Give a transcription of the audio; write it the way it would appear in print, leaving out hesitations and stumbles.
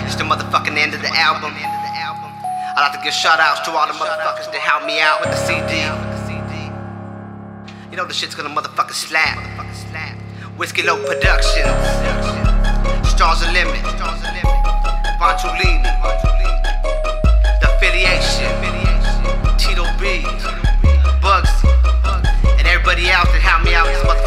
It's the motherfucking end of the album. I'd like to give shout outs to all the motherfuckers that helped me out with the CD. You know the shit's gonna motherfucking slap. Whiskey Low Productions, Stars Are Limit, Vantulini, The Affiliation, Tito B, Bugsy, and everybody else that helped me out with this motherfucking